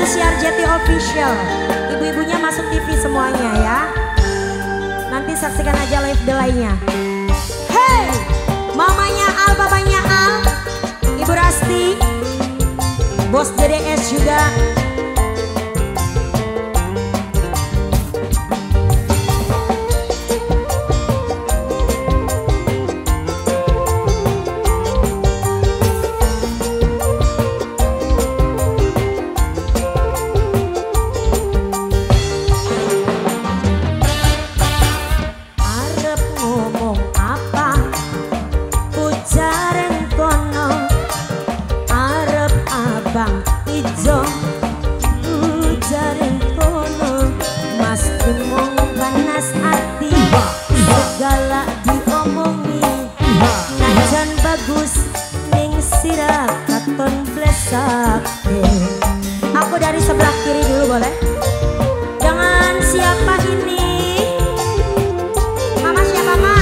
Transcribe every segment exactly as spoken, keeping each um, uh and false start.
Indosiar Jeti Official. Ibu-ibunya masuk T V semuanya ya. Nanti saksikan aja live delay-nya. Hey, mamanya Al, babanya Al, Ibu Rasti, bos D D S juga. Bang Ijo ujarin kono Mas Kumong panas hati segala diomongi najan bagus ning sirah katon blesake. Aku dari sebelah kiri dulu boleh? Dengan siapa ini? Mama siapa ma?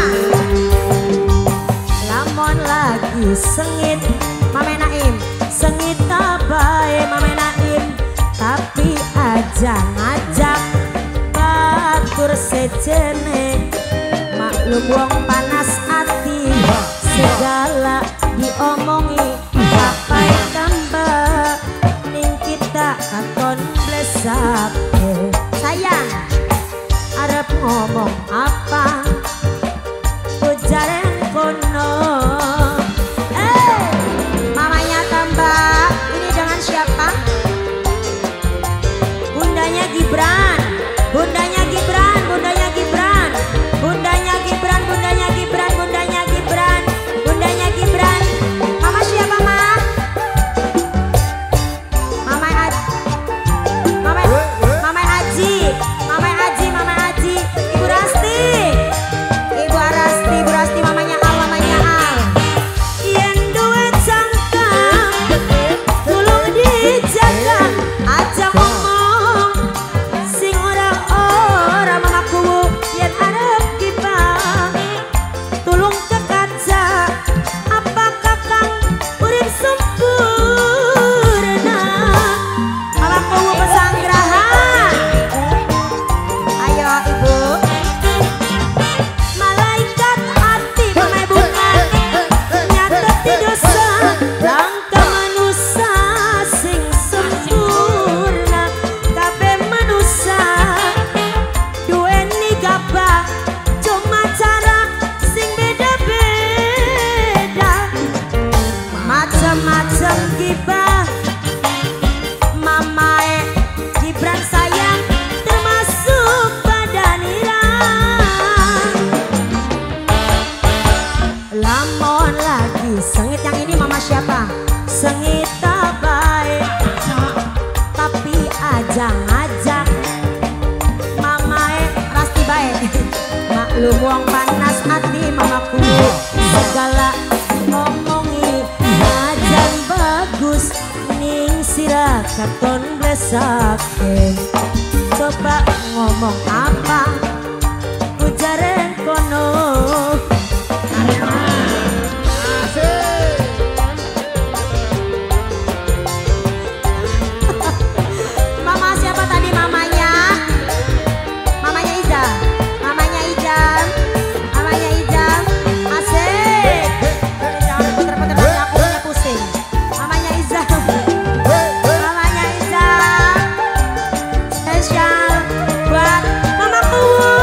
Lamon lagi sengit Mame Naim sengit bae Mame Naim tapi aja ngajak batur sejene maklum wong panas hati segala diomongi kapai tambah ning kita katon blesake. Sayang arep ngomong apa ujaren kono. Siapa? Bundanya Gibran, bundanya Gibran, bundanya Gibran, bundanya Gibran, bundanya Gibran, bundanya Gibran, bundanya Gibran. Mama siapa ma? Mama Aji, Mama, Mama Aji, Mama Aji, Mama Aji, Ibu Rasti, Ibu Rasti, Ibu Rasti, mamanya Al, mamanya Al. Yen duwe cangkang dijaga aja ngomong sing ora-ora mamaku yen arep kibang tulung ke kaca apa kakang urip sempurna mamaku pesanggrahan. Ayo ibu malaikat hati pemain bunga nyatet di dosa langkah manusia sing sempurna kabeh manusia duweni gabah cuma cara sing beda-beda macam-macam gibah mamae Gibran sayang termasuk badanirang. Lamon lagi sengit yang ini mama siapa? Sengit baik tapi aja ngajak mamae Rasti baik maklum wong panas hati mamaku segala ngomongi najan bagus ning sirah katon blesake. Coba ngomong apa ujaren kono. Spesial buat mamaku.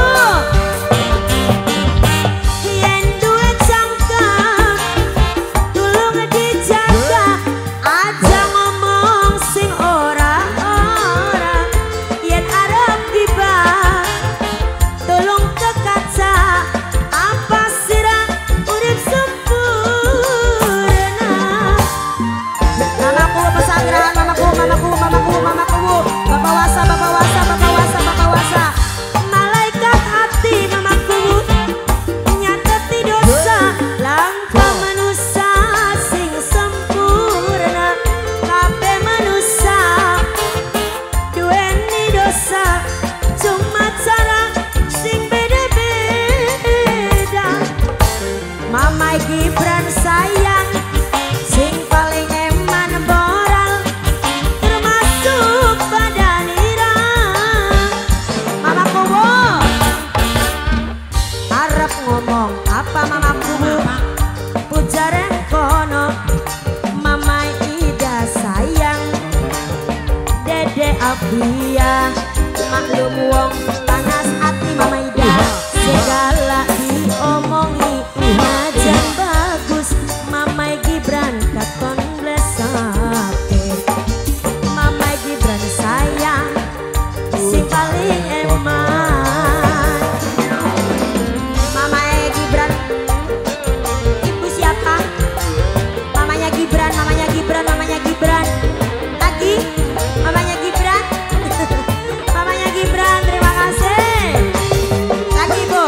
Afia, maklum wong panas hati Mama Ida, segala diomongi najan bagus Mama Gibran katon blesake. Mama Gibran sayang sing paling eman. Mama Gibran, ibu siapa? Mamanya Gibran, mamanya Gibran, mamanya Gibran. Lagi, mamanya Gibran. Mamanya Gibran, terima kasih. Lagi Bu.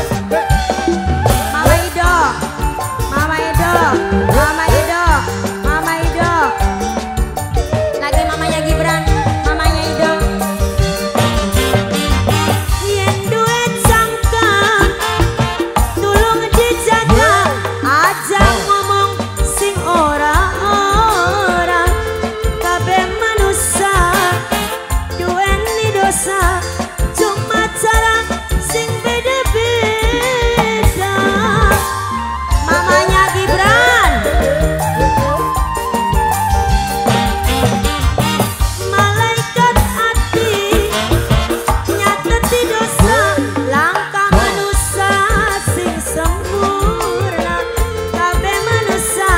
Mama Ido, Mama Ido, Mama Ido, Mama Ido. Lagi mamanya Gibran, mamanya Ido. Yen duit cangkem, tulung dijaga, aja ngomong sing ora-ora. Kabeh manusia duweni dosa, cuma cara sing beda-beda. Mamanya Gibran, malaikat hati nyateti dosa, langkah manusia sing sempurna. Kabeh manusia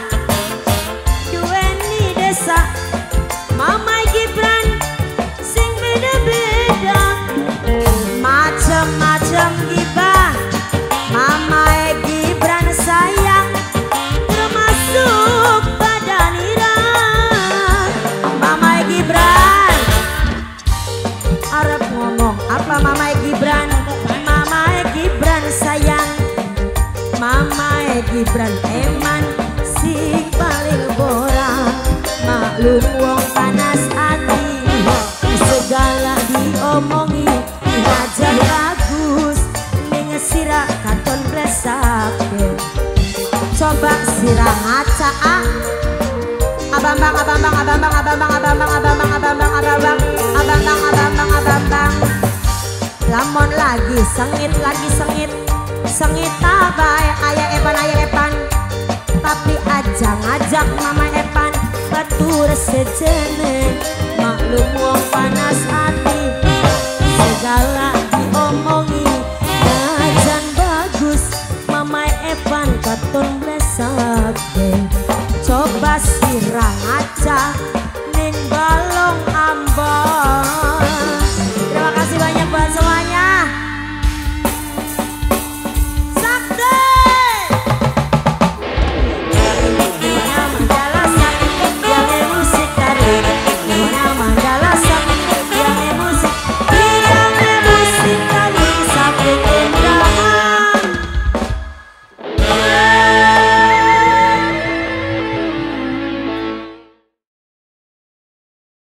duweni desa, Mama Gibran sing beda-beda. Macem-macem gibah Mama Gibran sayang, termasuk badan ira. Mama Gibran arep ngomong apa? Mama Gibran, Mama Gibran sayang, Mama Gibran eman sing paling borang. Maklum wong panas hati, segala diomongi aja bagus ning sira katon blesake. Coba sira ngaca ah. Abambang, abambang, abambang, abambang, abambang, abambang, abambang, abambang, abambang, abambang, abambang. Lamon lagi sengit, lagi sengit, sengit tabai ayah Epan, ayah Epan. Tapi aja ngajak Mama Epan batur sejenek.